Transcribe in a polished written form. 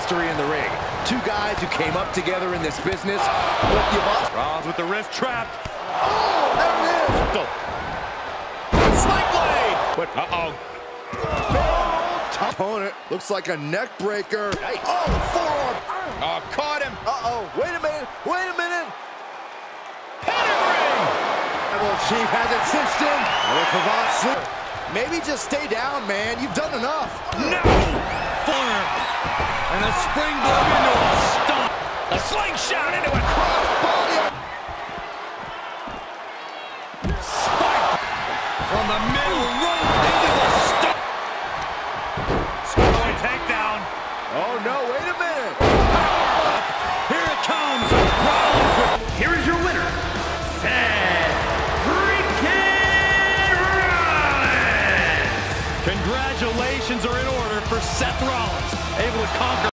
history in the ring. Two guys who came up together in this business. Rollins with the wrist trapped. Oh, there it is. Spike blade. But Opponent looks like a neck breaker. Oh, forearm. Oh, caught him. Wait a minute. Wait a minute. Pedigree. Well, Chief has it cinched in. Maybe just stay down, man. You've done enough. No. Forearm. And a springboard into a stomp. A slingshot into a Crossbody. spike from the middle rope into the stomp. Scoring takedown. Oh, no. Wait a minute. Here it comes. Rollins. Here is your winner, Seth freaking Rollins. Congratulations are in order for Seth Rollins, able to conquer